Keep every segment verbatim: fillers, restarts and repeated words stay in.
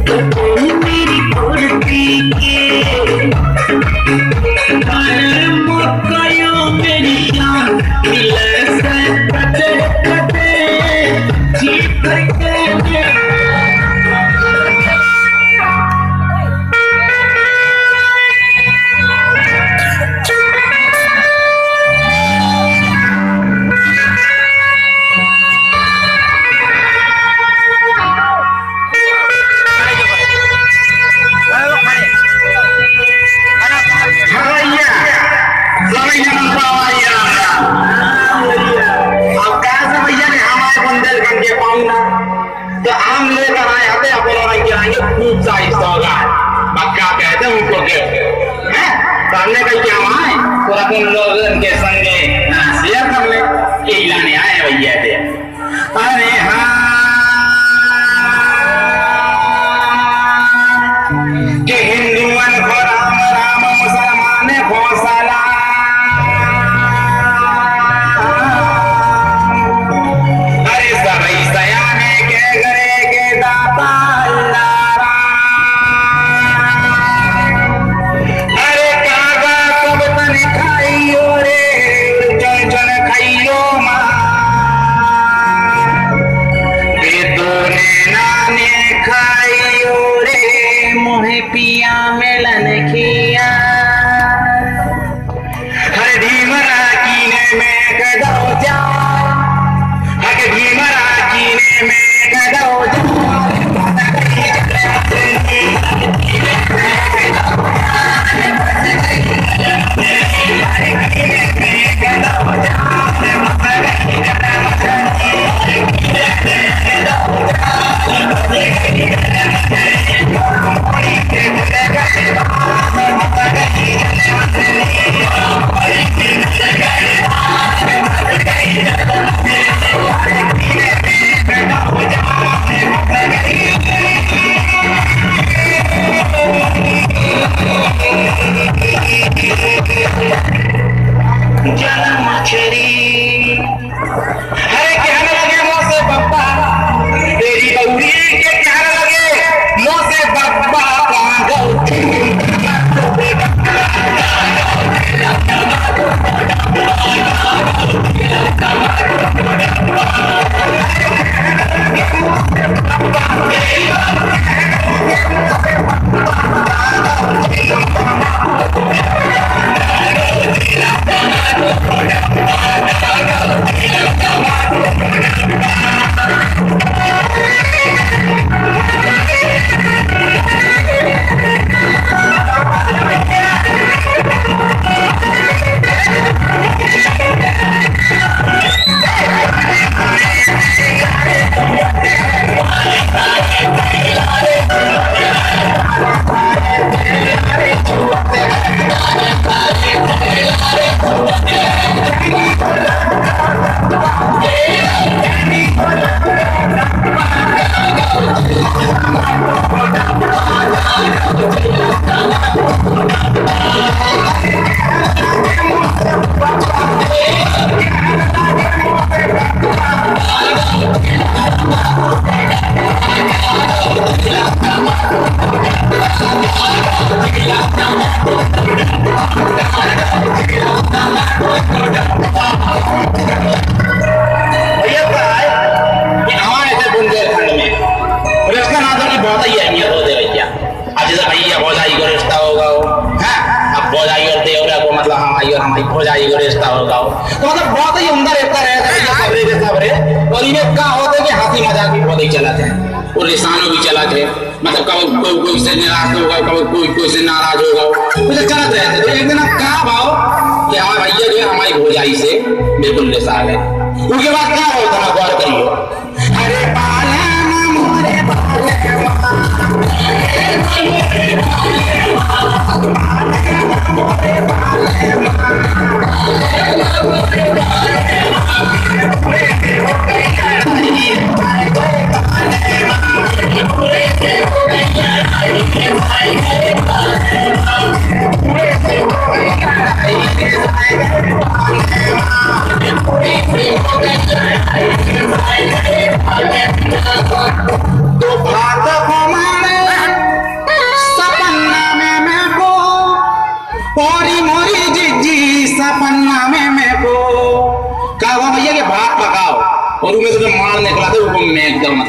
मेरी कुर्ती के मकायो मेरी जान मिले से कटे कटे जी करके सामने का क्या वहाँ है तो अपन लोग उनके संगे शेयर कर ले के लाने आए भैया थे। अरे हाँ कि हिंदुओं को राम राम मुसलमान को सलाम। अरे सभी सयाने के घरे के दाता पिया मिलन किया हर भीमरा कीने में कदो जा हर भीमरा कीने में कदो जा जन्म मछली अरे क्या लगे मुँह से बब्बा तेरी बउरी के क्या लगे मुँह से बब्बा भौजाई को रिश्ता होगा तो मतलब बहुत ही उम्दा रहता है सबरे के सबरे और इन्हें क्या होता है कि हंसी मजाक भी बहुत ही चलाते हैं और लिसानों भी चलाते हैं मतलब कभी कोई कोई से निराश होगा कभी कोई कोई से नाराज होगा तो चलते रहते हैं। तो एक दिन आप कहा भाव कि हमारे भैया जो है हमारी भौजाई से बिल्कुल निशान है उसके बाद क्या होता है गौर करिए। अरे तो भात हमारे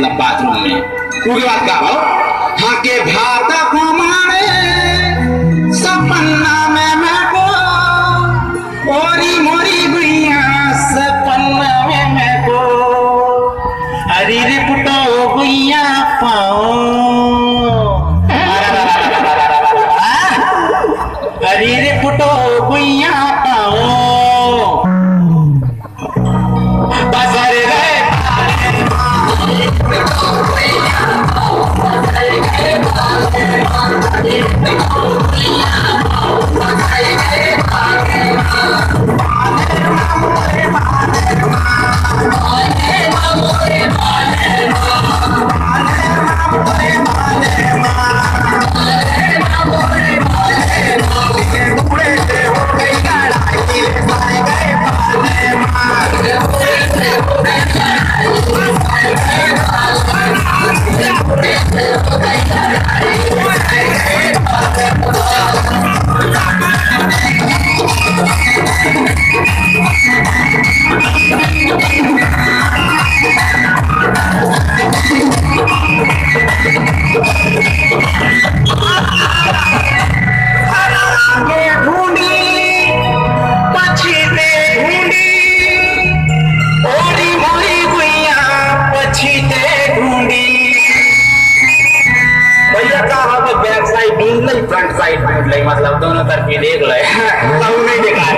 मतलब बाथरूम में। उसके बाद का हो हाँ के भात हमारे सपना में मैं को ओरी मोरी गुइया सपना में मैं को अरे रे पुटो गुइया पाओ अरे रे पुटो गुइया पाओ बस अरे रे फ्रंट साइड मतलब दोनों तरफ देख लो नहीं देखा